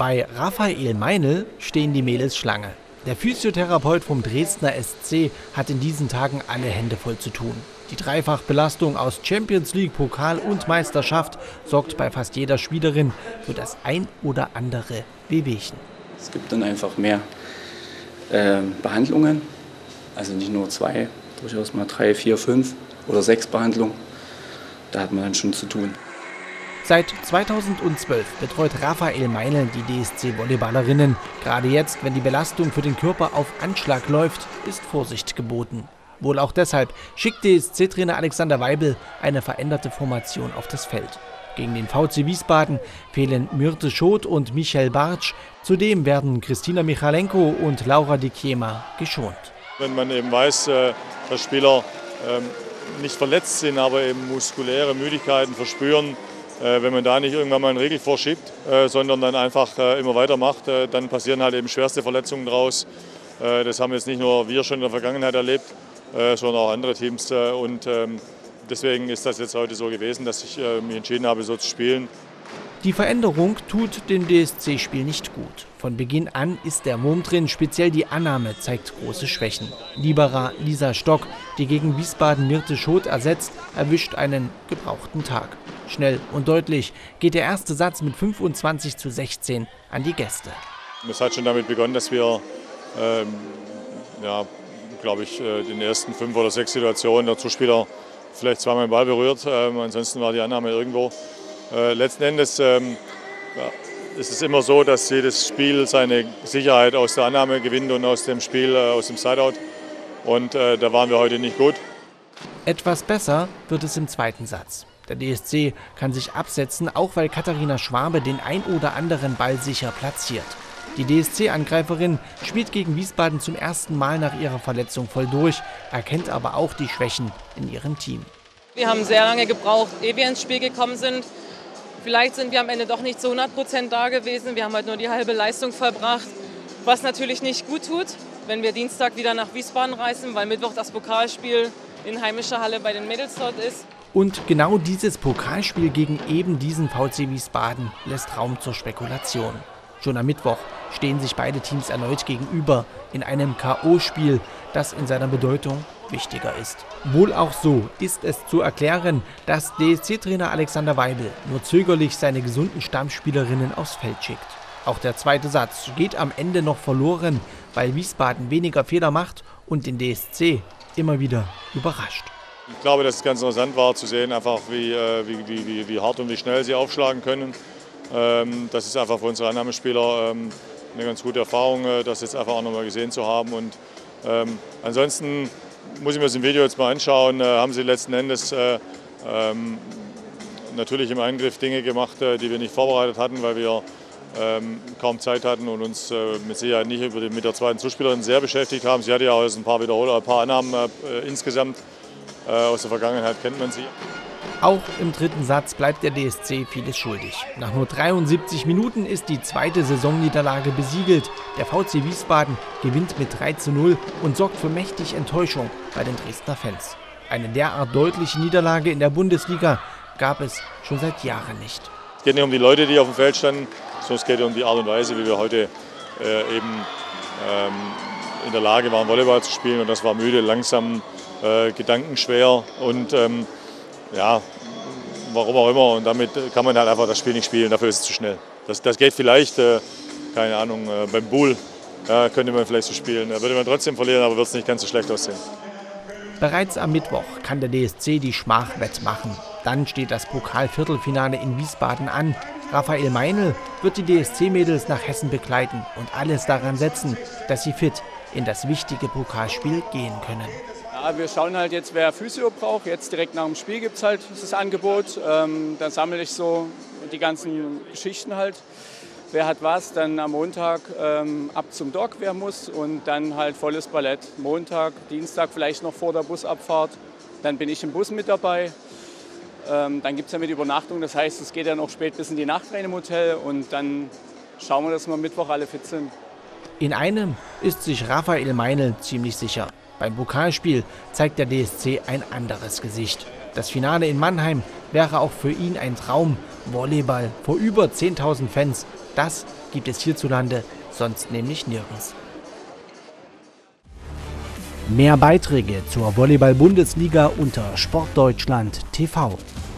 Bei Raphael Meinl stehen die Mädels Schlange. Der Physiotherapeut vom Dresdner SC hat in diesen Tagen alle Hände voll zu tun. Die Dreifachbelastung aus Champions League, Pokal und Meisterschaft sorgt bei fast jeder Spielerin für das ein oder andere Wehwehchen. Es gibt dann einfach mehr Behandlungen, also nicht nur 2, durchaus mal 3, 4, 5 oder 6 Behandlungen. Da hat man dann schon zu tun. Seit 2012 betreut Raphael Meinl die DSC-Volleyballerinnen. Gerade jetzt, wenn die Belastung für den Körper auf Anschlag läuft, ist Vorsicht geboten. Wohl auch deshalb schickt DSC-Trainer Alexander Weibel eine veränderte Formation auf das Feld. Gegen den VC Wiesbaden fehlen Myrte Schot und Michelle Bartsch. Zudem werden Kristina Michalenko und Laura Di Chiema geschont. Wenn man eben weiß, dass Spieler nicht verletzt sind, aber eben muskuläre Müdigkeiten verspüren, wenn man da nicht irgendwann mal eine Regel vorschiebt, sondern dann einfach immer weitermacht, dann passieren halt eben schwerste Verletzungen draus. Das haben jetzt nicht nur wir schon in der Vergangenheit erlebt, sondern auch andere Teams. Und deswegen ist das jetzt heute so gewesen, dass ich mich entschieden habe, so zu spielen. Die Veränderung tut dem DSC-Spiel nicht gut. Von Beginn an ist der Wurm drin, speziell die Annahme zeigt große Schwächen. Libera Lisa Stock, die gegen Wiesbaden Myrte Schot ersetzt, erwischt einen gebrauchten Tag. Schnell und deutlich geht der erste Satz mit 25:16 an die Gäste. Es hat schon damit begonnen, dass wir, glaube ich, in den ersten 5 oder 6 Situationen der Zuspieler vielleicht zweimal den Ball berührt. Ansonsten war die Annahme irgendwo. Letzten Endes ist es immer so, dass jedes Spiel seine Sicherheit aus der Annahme gewinnt und aus dem Spiel, aus dem Sideout. Und da waren wir heute nicht gut. Etwas besser wird es im zweiten Satz. Der DSC kann sich absetzen, auch weil Katharina Schwabe den ein oder anderen Ball sicher platziert. Die DSC-Angreiferin spielt gegen Wiesbaden zum ersten Mal nach ihrer Verletzung voll durch, erkennt aber auch die Schwächen in ihrem Team. Wir haben sehr lange gebraucht, ehe wir ins Spiel gekommen sind. Vielleicht sind wir am Ende doch nicht zu 100% da gewesen. Wir haben halt nur die halbe Leistung vollbracht, was natürlich nicht gut tut, wenn wir Dienstag wieder nach Wiesbaden reisen, weil Mittwoch das Pokalspiel in heimischer Halle bei den Mädels dort ist. Und genau dieses Pokalspiel gegen eben diesen VC Wiesbaden lässt Raum zur Spekulation. Schon am Mittwoch stehen sich beide Teams erneut gegenüber in einem K.O.-Spiel, das in seiner Bedeutung wichtiger ist. Wohl auch so ist es zu erklären, dass DSC-Trainer Alexander Weibel nur zögerlich seine gesunden Stammspielerinnen aufs Feld schickt. Auch der zweite Satz geht am Ende noch verloren, weil Wiesbaden weniger Fehler macht und den DSC immer wieder überrascht. Ich glaube, dass es ganz interessant war zu sehen, einfach wie hart und wie schnell sie aufschlagen können. Das ist einfach für unsere Annahmespieler eine ganz gute Erfahrung, das jetzt einfach auch nochmal gesehen zu haben. Und ansonsten muss ich mir das im Video jetzt mal anschauen, haben sie letzten Endes natürlich im Angriff Dinge gemacht, die wir nicht vorbereitet hatten, weil wir kaum Zeit hatten und uns mit Sicherheit nicht mit der zweiten Zuspielerin sehr beschäftigt haben. Sie hatte ja auch ein paar Annahmen insgesamt. Aus der Vergangenheit kennt man sie. Auch im dritten Satz bleibt der DSC vieles schuldig. Nach nur 73 Minuten ist die zweite Saisonniederlage besiegelt. Der VC Wiesbaden gewinnt mit 3:0 und sorgt für mächtig Enttäuschung bei den Dresdner Fans. Eine derart deutliche Niederlage in der Bundesliga gab es schon seit Jahren nicht. Es geht nicht um die Leute, die auf dem Feld standen, sondern es geht um die Art und Weise, wie wir heute in der Lage waren, Volleyball zu spielen. Und das war müde, langsam, gedankenschwer und warum auch immer. Und damit kann man halt einfach das Spiel nicht spielen, dafür ist es zu schnell. Das geht vielleicht, keine Ahnung, beim Bull könnte man vielleicht so spielen. Da würde man trotzdem verlieren, aber wird es nicht ganz so schlecht aussehen. Bereits am Mittwoch kann der DSC die Schmach wettmachen. Dann steht das Pokal-Viertelfinale in Wiesbaden an. Raphael Meinl wird die DSC-Mädels nach Hessen begleiten und alles daran setzen, dass sie fit in das wichtige Pokalspiel gehen können. Ja, wir schauen halt jetzt, wer Physio braucht. Jetzt direkt nach dem Spiel gibt es halt das Angebot. Dann sammle ich so die ganzen Geschichten halt. Wer hat was, dann am Montag ab zum Dock, wer muss. Und dann halt volles Ballett. Montag, Dienstag vielleicht noch vor der Busabfahrt. Dann bin ich im Bus mit dabei. Dann gibt es ja mit Übernachtung. Das heißt, es geht ja noch spät bis in die Nacht rein im Hotel. Und dann schauen wir, dass wir Mittwoch alle fit sind. In einem ist sich Raphael Meinl ziemlich sicher. Beim Pokalspiel zeigt der DSC ein anderes Gesicht. Das Finale in Mannheim wäre auch für ihn ein Traum. Volleyball vor über 10.000 Fans, das gibt es hierzulande sonst nämlich nirgends. Mehr Beiträge zur Volleyball-Bundesliga unter Sportdeutschland TV.